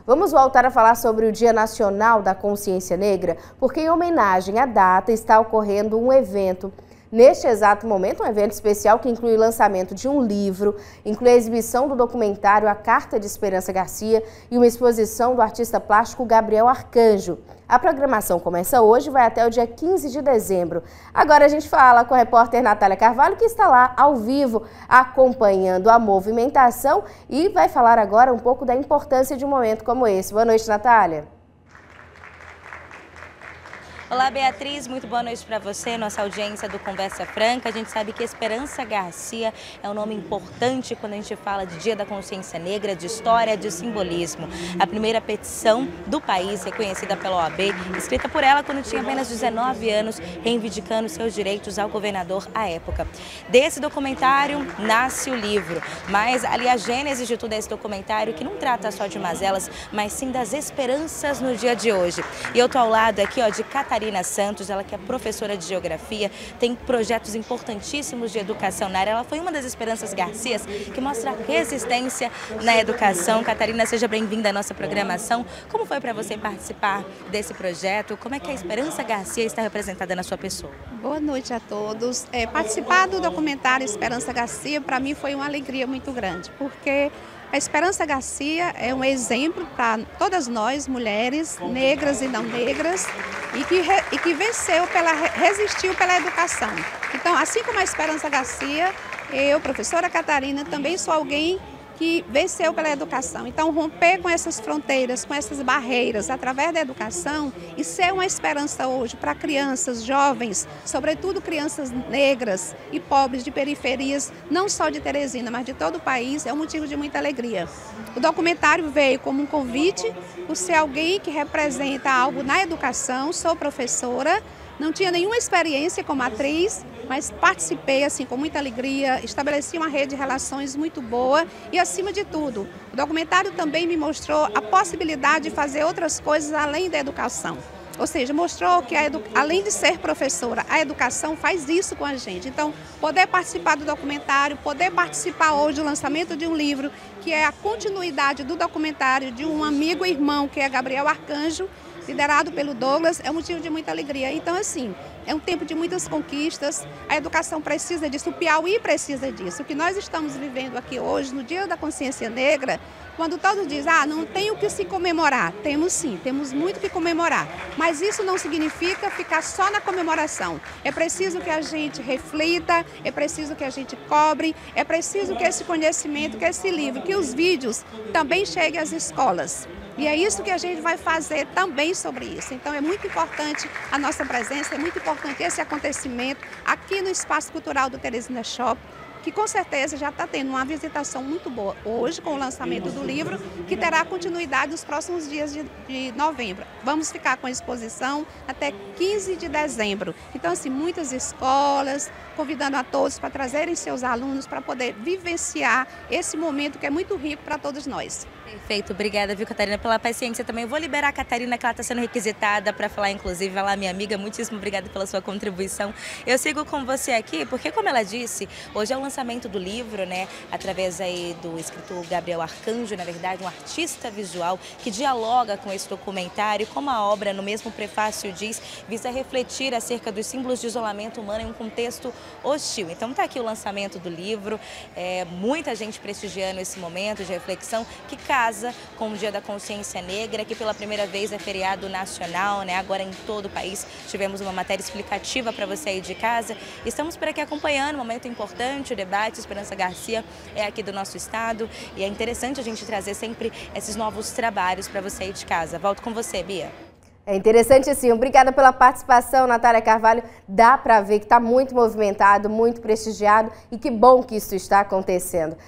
Vamos voltar a falar sobre o Dia Nacional da Consciência Negra, porque em homenagem à data está ocorrendo um evento. Neste exato momento, um evento especial que inclui o lançamento de um livro, inclui a exibição do documentário A Carta de Esperança Garcia e uma exposição do artista plástico Gabriel Arcanjo. A programação começa hoje e vai até o dia 15 de dezembro. Agora a gente fala com a repórter Natália Carvalho, que está lá ao vivo acompanhando a movimentação e vai falar agora um pouco da importância de um momento como esse. Boa noite, Natália. Olá, Beatriz, muito boa noite para você, nossa audiência do Conversa Franca. A gente sabe que Esperança Garcia é um nome importante quando a gente fala de Dia da Consciência Negra, de história, de simbolismo. A primeira petição do país, reconhecida pela OAB, escrita por ela quando tinha apenas 19 anos, reivindicando seus direitos ao governador à época. Desse documentário nasce o livro, mas ali a gênese de tudo é esse documentário que não trata só de mazelas, mas sim das esperanças no dia de hoje. E eu tô ao lado aqui, ó, de Catarina Santos, ela que é professora de geografia, tem projetos importantíssimos de educação na área. Ela foi uma das Esperanças Garcias que mostra resistência na educação. Catarina, seja bem-vinda à nossa programação. Como foi para você participar desse projeto? Como é que a Esperança Garcia está representada na sua pessoa? Boa noite a todos. Participar do documentário Esperança Garcia, para mim, foi uma alegria muito grande, porque a Esperança Garcia é um exemplo para todas nós, mulheres, negras e não negras, e que resistiu pela educação. Então, assim como a Esperança Garcia, eu, professora Catarina, também sou alguém que venceu pela educação. Então, romper com essas fronteiras, com essas barreiras, através da educação, e ser uma esperança hoje para crianças, jovens, sobretudo crianças negras e pobres de periferias, não só de Teresina, mas de todo o país, é um motivo de muita alegria. O documentário veio como um convite por ser alguém que representa algo na educação. Sou professora, não tinha nenhuma experiência como atriz, mas participei assim com muita alegria, estabeleci uma rede de relações muito boa e, acima de tudo, o documentário também me mostrou a possibilidade de fazer outras coisas além da educação. Ou seja, mostrou que além de ser professora, a educação faz isso com a gente. Então, poder participar do documentário, poder participar hoje do lançamento de um livro, que é a continuidade do documentário de um amigo e irmão, que é Gabriel Arcanjo, liderado pelo Douglas, é um motivo de muita alegria. Então, assim, é um tempo de muitas conquistas, a educação precisa disso, o Piauí precisa disso. O que nós estamos vivendo aqui hoje, no Dia da Consciência Negra, quando todos dizem, não tem o que se comemorar, temos sim, temos muito que comemorar, mas isso não significa ficar só na comemoração. É preciso que a gente reflita, é preciso que a gente cobre, é preciso que esse conhecimento, que esse livro, que os vídeos também cheguem às escolas. E é isso que a gente vai fazer também sobre isso. Então é muito importante a nossa presença, é muito importante esse acontecimento aqui no Espaço Cultural do Teresina Shopping, que com certeza já está tendo uma visitação muito boa hoje com o lançamento do livro, que terá continuidade nos próximos dias de novembro. Vamos ficar com a exposição até 15 de dezembro. Então, assim, muitas escolas, convidando a todos para trazerem seus alunos para poder vivenciar esse momento que é muito rico para todos nós. Perfeito, obrigada, viu, Catarina, pela paciência também. Eu vou liberar a Catarina, que ela está sendo requisitada para falar, inclusive. Vai lá, minha amiga, muitíssimo obrigada pela sua contribuição. Eu sigo com você aqui, porque, como ela disse, hoje é o lançamento do livro, né, através aí do escritor Gabriel Arcanjo, na verdade, um artista visual que dialoga com esse documentário, como a obra, no mesmo prefácio diz, visa refletir acerca dos símbolos de isolamento humano em um contexto hostil. Então está aqui o lançamento do livro, muita gente prestigiando esse momento de reflexão que casa com o Dia da Consciência Negra, que pela primeira vez é feriado nacional, né? Agora em todo o país. Tivemos uma matéria explicativa para você aí de casa. Estamos por aqui acompanhando um momento importante, o debate. Esperança Garcia é aqui do nosso estado e é interessante a gente trazer sempre esses novos trabalhos para você aí de casa. Volto com você, Bia. É interessante sim, obrigada pela participação, Natália Carvalho. Dá para ver que está muito movimentado, muito prestigiado e que bom que isso está acontecendo.